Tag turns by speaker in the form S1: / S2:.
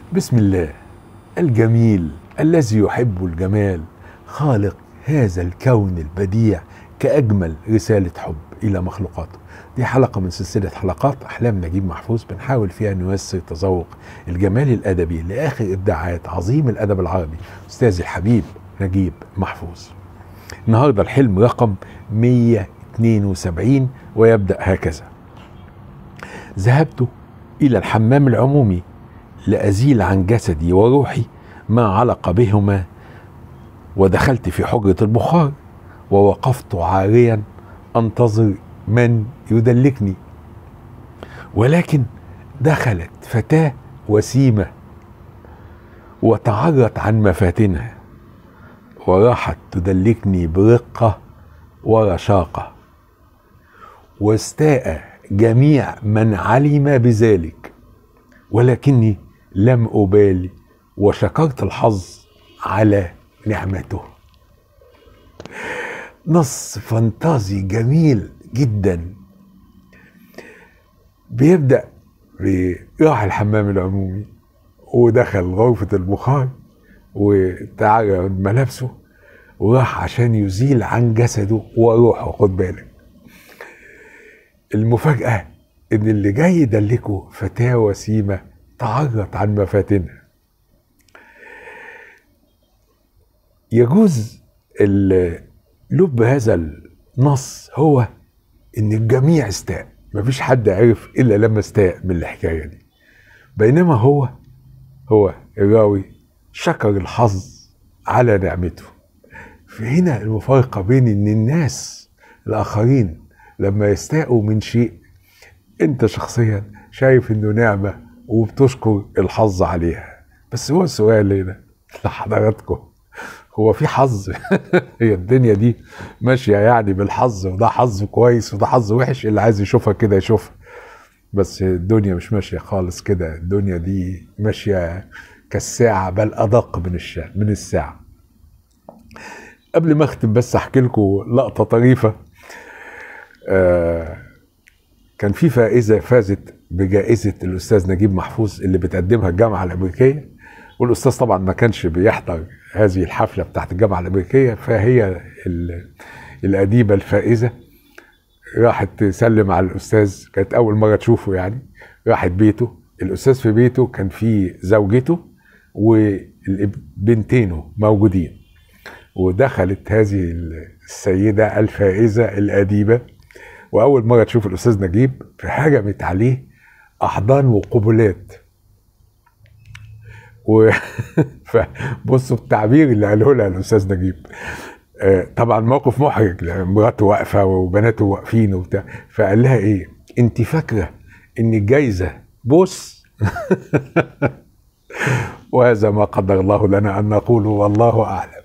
S1: بسم الله الجميل الذي يحب الجمال، خالق هذا الكون البديع كأجمل رسالة حب إلى مخلوقاته. دي حلقة من سلسلة حلقات أحلام نجيب محفوظ، بنحاول فيها نوسع تذوق الجمال الأدبي لآخر إبداعات عظيم الأدب العربي أستاذي الحبيب نجيب محفوظ. النهاردة الحلم رقم 172 ويبدأ هكذا: ذهبت إلى الحمام العمومي لأزيل عن جسدي وروحي ما علق بهما، ودخلت في حجرة البخار ووقفت عاريا أنتظر من يدلكني، ولكن دخلت فتاة وسيمة وتعرت عن مفاتنها وراحت تدلكني برقة ورشاقة، واستاء جميع من علم بذلك، ولكني لم أبالي وشكرت الحظ على نعمته. نص فانتازي جميل جدا بيبدأ راح الحمام العمومي ودخل غرفة البخار وتعرى من ملابسه وراح عشان يزيل عن جسده وروحه. خد بالك المفاجأة ان اللي جاي يدلكه فتاة وسيمة تعرت عن مفاتنها. يجوز لب هذا النص هو ان الجميع استاء، مفيش حد عرف الا لما استاء من الحكاية دي، بينما هو الراوي شكر الحظ على نعمته. فهنا المفارقة بين ان الناس الاخرين لما يستاءوا من شيء انت شخصيا شايف انه نعمة وبتشكر الحظ عليها. بس هو السؤال هنا لحضراتكم، هو في حظ؟ هي الدنيا دي ماشية يعني بالحظ، وده حظ كويس وده حظ وحش، اللي عايز يشوفها كده يشوفها. بس الدنيا مش ماشية خالص كده، الدنيا دي ماشية كالساعة بل أدق من الساعة. قبل ما اختم بس احكي لكم لقطة طريفة. كان في فائزة فازت بجائزة الأستاذ نجيب محفوظ اللي بتقدمها الجامعة الأمريكية، والأستاذ طبعا ما كانش بيحضر هذه الحفلة بتاعت الجامعة الأمريكية، فهي الأديبة الفائزة راحت تسلم على الأستاذ، كانت أول مرة تشوفه يعني. راحت بيته، الأستاذ في بيته كان في زوجته وبنتينه موجودين، ودخلت هذه السيدة الفائزة الأديبة وأول مرة تشوف الأستاذ نجيب، فهجمت عليه أحضان وقبلات. فبصوا التعبير اللي قاله لها الأستاذ نجيب. طبعا موقف محرج، مراته واقفة وبناته واقفين وبتاع، فقال لها إيه؟ أنت فاكرة إن الجايزة بص؟ وهذا ما قدر الله لنا أن نقول والله أعلم.